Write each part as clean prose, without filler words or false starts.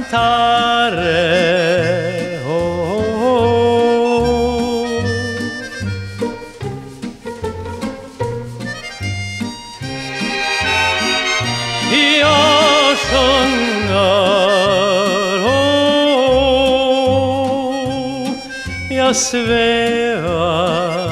cantare. Jag sjunger, jag svävar,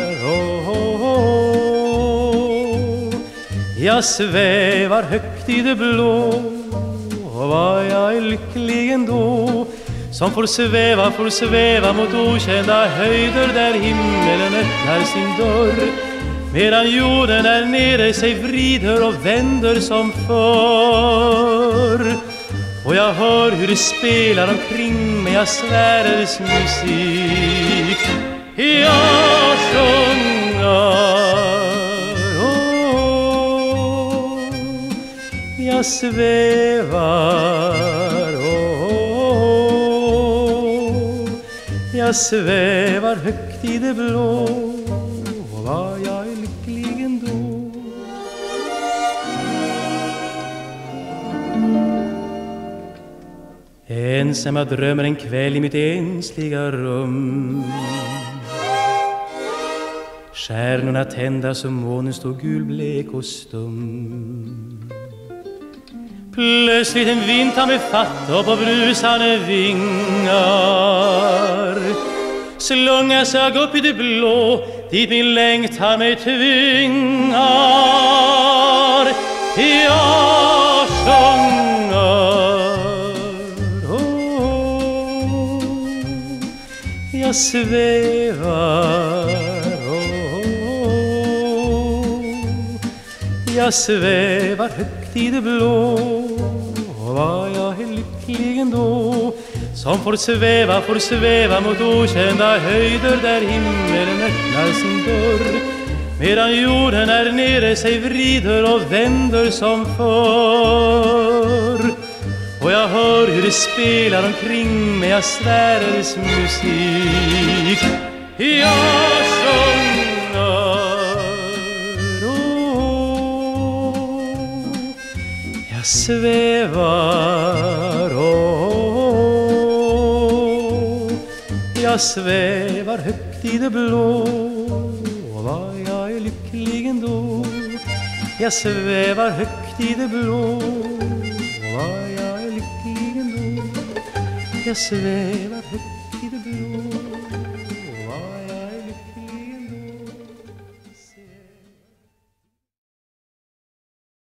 jag svävar högt i det blå. Var jag är lycklig ändå, som får sväva mot okända höjder, där himmelen öppnar sin dörr, medan jorden där nere sig vrider och vänder som förr. Och jag hör hur det spelar omkring mig, jag svär dess musik. Jag sjunger, jag svävar, jag svävar högt i det blå. Var jag är lycklig ändå. Ensam jag drömmer en kväll i mitt ensliga rum. Stjärnorna tända som månen står gulblek och stum. Plötsligt en vind tar mig fatt och på brusande vingar slungas jag upp i det blå, dit min längtan mig tvingar. Jag sjunger, jag svävar, jag svävar högt i det blå. Var jag är lycklig ändå, som får sväva mot okända höjder, där himmelen öppnar sin dörr, medan jorden där nere sig vrider och vänder som förr. Och jag hör hur det spelar omkring mig, jag svär dess musik. Jag sjunger, jag svävar, jag svävar högt i det blå. Var jag är lycklig ändå, jag svävar högt i det blå. Var jag är lycklig ändå, jag svävar högt i det blå.